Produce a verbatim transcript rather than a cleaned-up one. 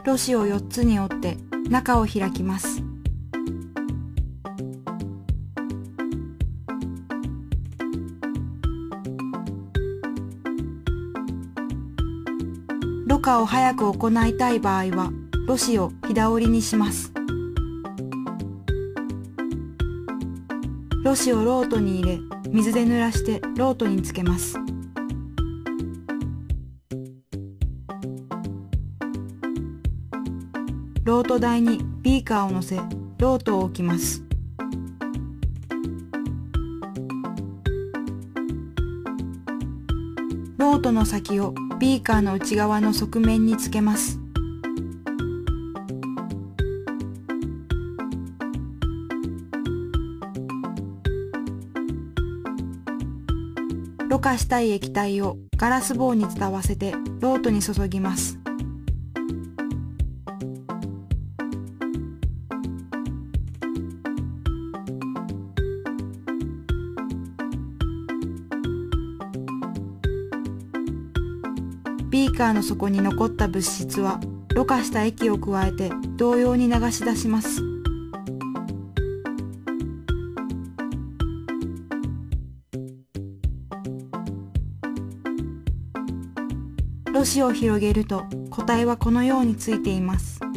ろ紙をよっつに折って中を開きます。ろ過を早く行いたい場合は、ろ紙をひだ折りにします。ろ紙をロートに入れ、水で濡らしてロートにつけます。ロート台にビーカーを乗せ、ロートを置きます。ロートの先をビーカーの内側の側面につけます。ろ過したい液体をガラス棒に伝わせてロートに注ぎます。ビーカーの底に残った物質は、ろ過した液を加えて同様に流し出します。ろ紙を広げると、固体はこのようについています。